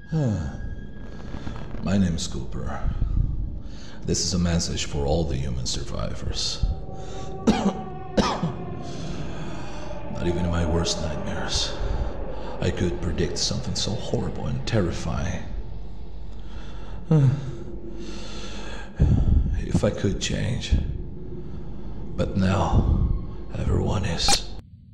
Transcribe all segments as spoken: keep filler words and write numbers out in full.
My name is Cooper. This is a message for all the human survivors. Not even in my worst nightmares, I could predict something so horrible and terrifying. If I could change. But now, everyone is.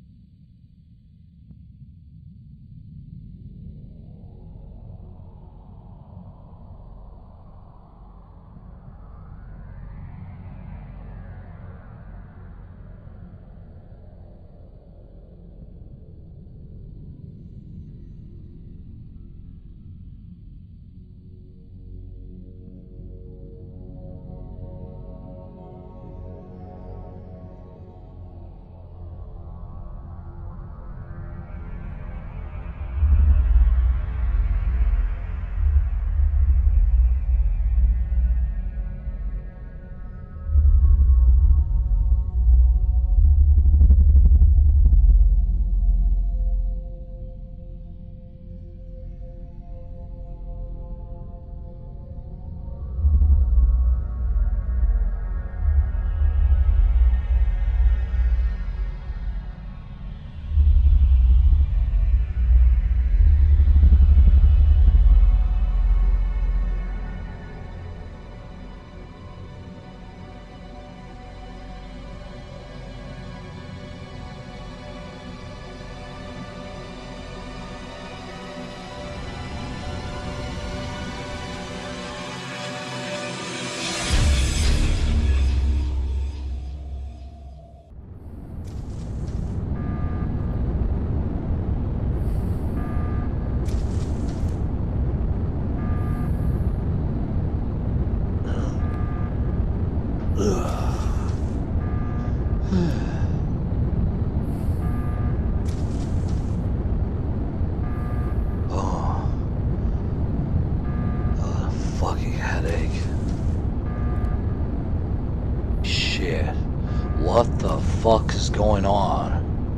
What the fuck is going on?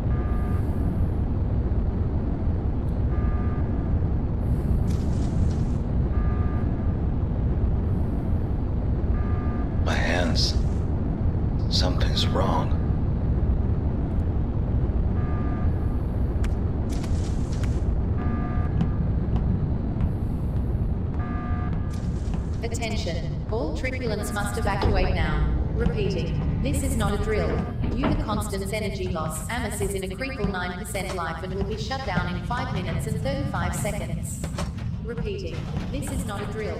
My hands. Something's wrong. Attention. All tripulants must evacuate now. Repeating, this is not a drill. Due to Constant's energy loss, Amos is in a critical nine percent life and will be shut down in five minutes and thirty-five seconds. Repeating, this is not a drill.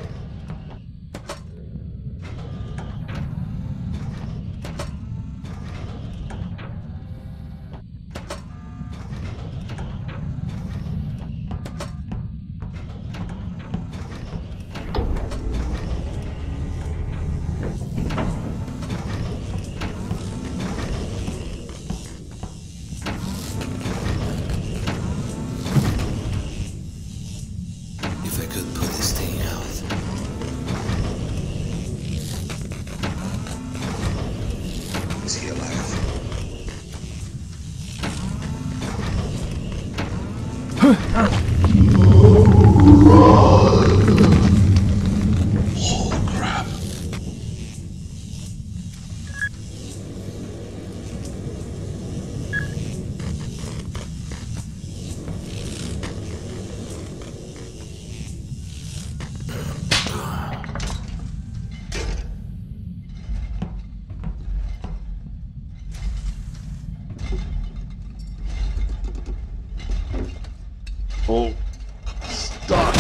Oh, stop.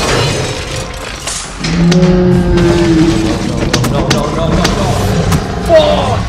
No, no, no, no, no, no. Oh!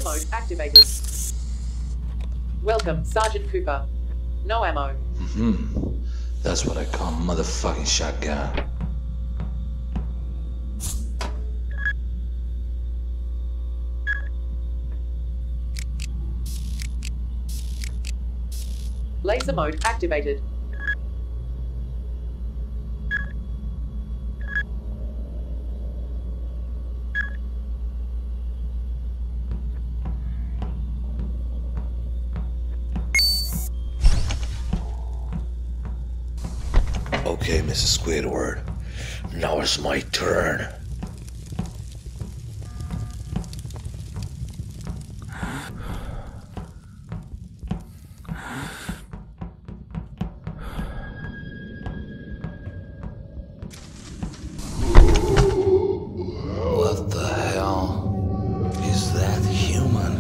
mode activated. Welcome, Sergeant Cooper. No ammo. Mm-hmm. That's what I call motherfucking shotgun. Laser mode activated. Okay, Missus Squidward. Now it's my turn. What the hell? Is that human?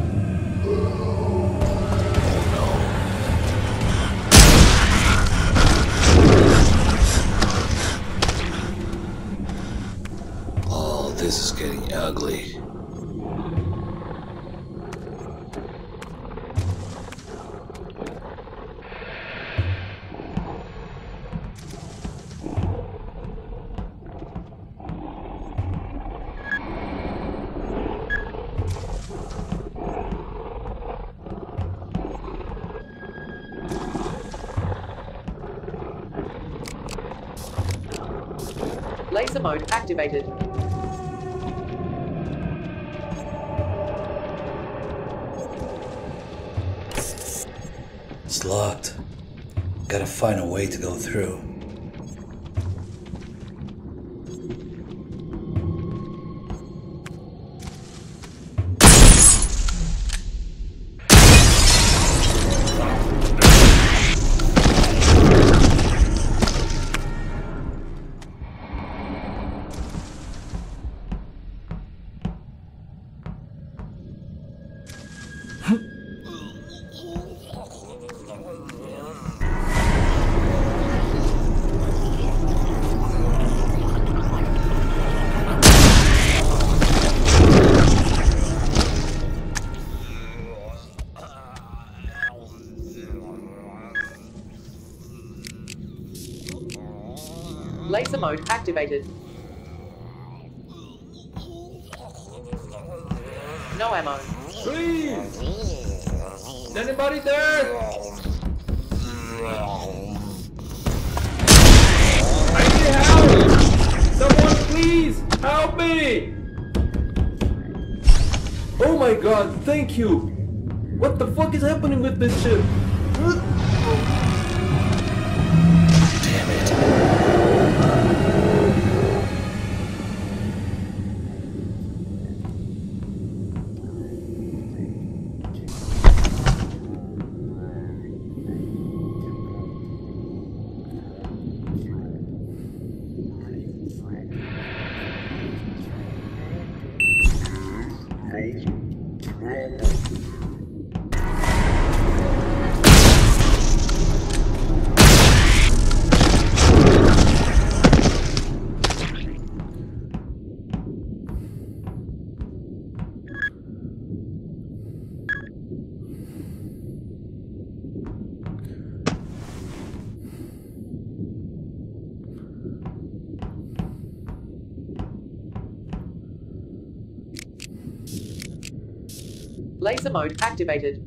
This is getting ugly. Laser mode activated. It's locked. Gotta find a way to go through. Laser mode activated. No ammo. Please! Is anybody there? I need help! Someone please help me! Oh my god, thank you! What the fuck is happening with this ship? Damn it. Laser mode activated.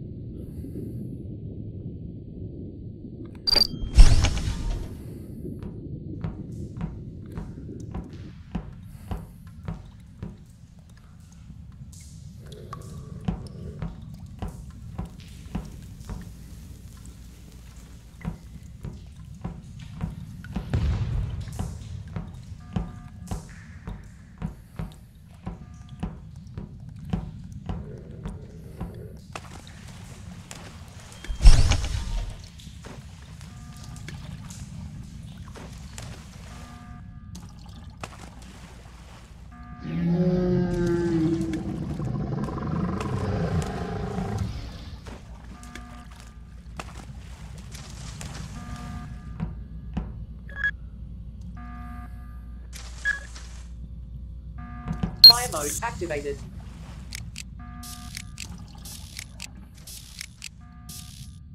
Fire mode activated.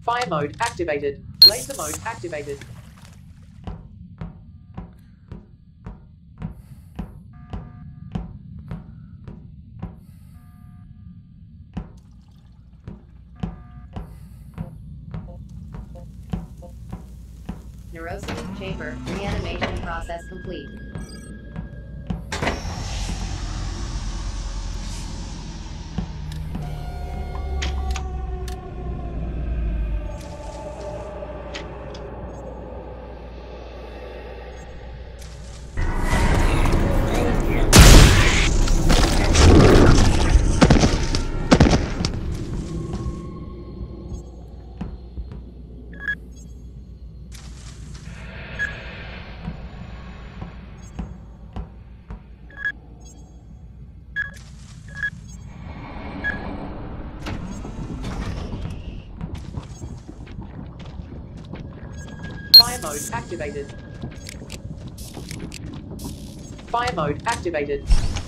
Fire mode activated. Laser mode activated. Neurosynth chamber reanimation process complete. Fire mode activated. Fire mode activated.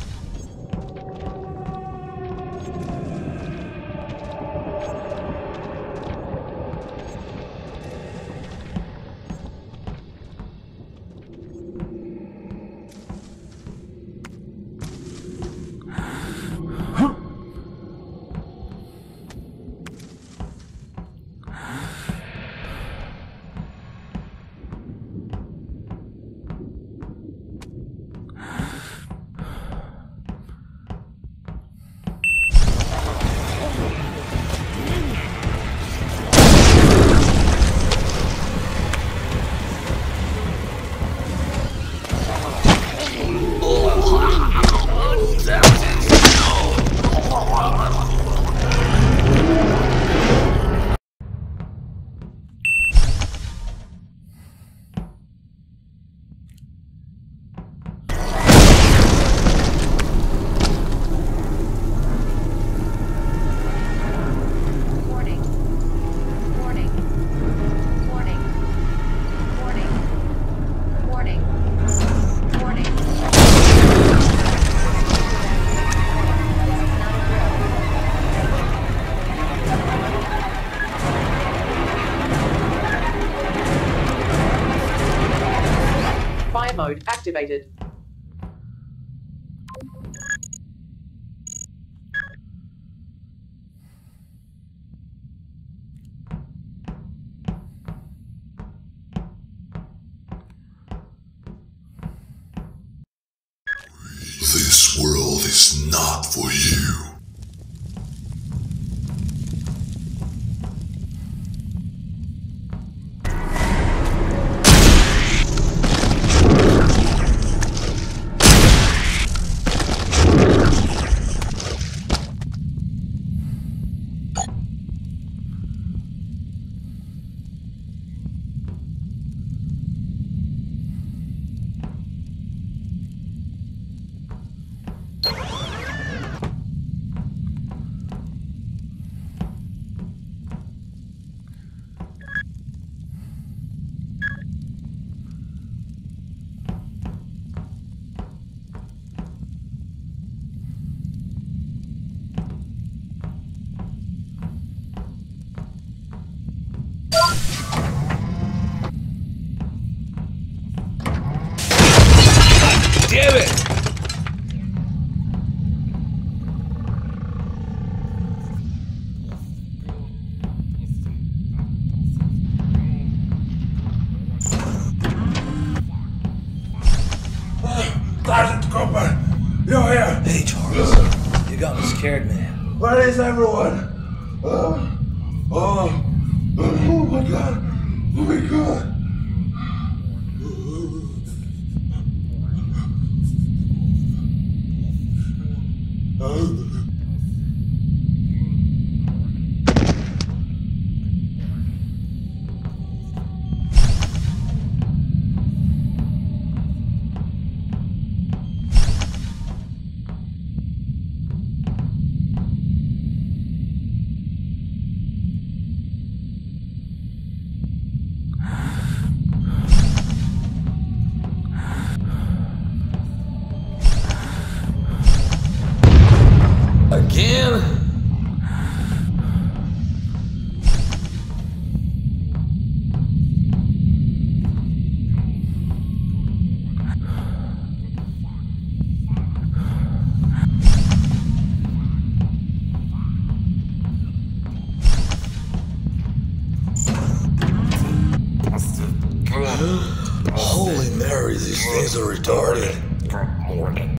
Mode activated. This world is not for you. Damn it! Sergeant Cooper, you're here. Hey, Charles. You got me scared, man. Where is everyone? Oh, oh, oh my God! Oh my God! Oh. Again? Holy Mary, these things are retarded. For more than